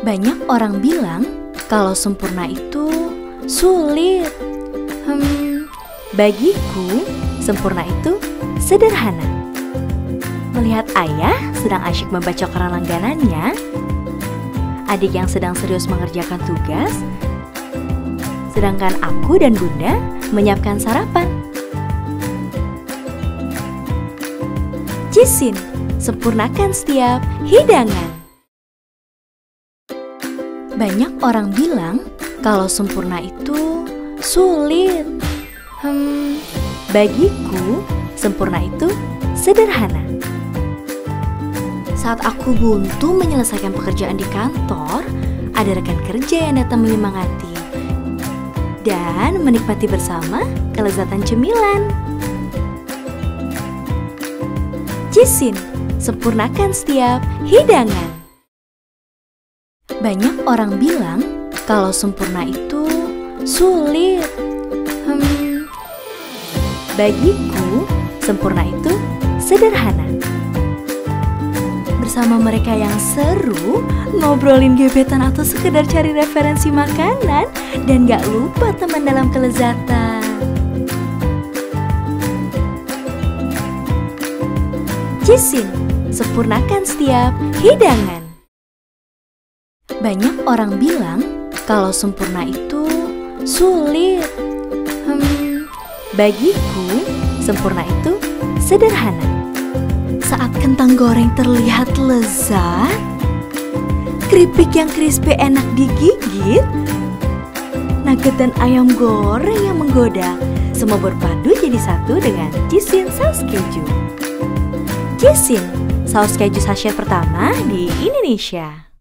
Banyak orang bilang kalau sempurna itu sulit. Bagiku sempurna itu sederhana. Melihat ayah sedang asyik membaca koran langganannya, adik yang sedang serius mengerjakan tugas, sedangkan aku dan bunda menyiapkan sarapan. Jisin, sempurnakan setiap hidangan. Banyak orang bilang kalau sempurna itu sulit. Bagiku sempurna itu sederhana. Saat aku buntu menyelesaikan pekerjaan di kantor, ada rekan kerja yang datang menyemangati dan menikmati bersama kelezatan cemilan. Jisin, sempurnakan setiap hidangan. Banyak orang bilang kalau sempurna itu sulit. Bagiku sempurna itu sederhana. Bersama mereka yang seru, ngobrolin gebetan atau sekedar cari referensi makanan, dan gak lupa teman dalam kelezatan. Jisin, sempurnakan setiap hidangan. Banyak orang bilang kalau sempurna itu sulit. Bagiku sempurna itu sederhana. Saat kentang goreng terlihat lezat, keripik yang crispy enak digigit, nugget dan ayam goreng yang menggoda, semua berpadu jadi satu dengan Jisin saus keju. Jisin, saus keju sachet pertama di Indonesia.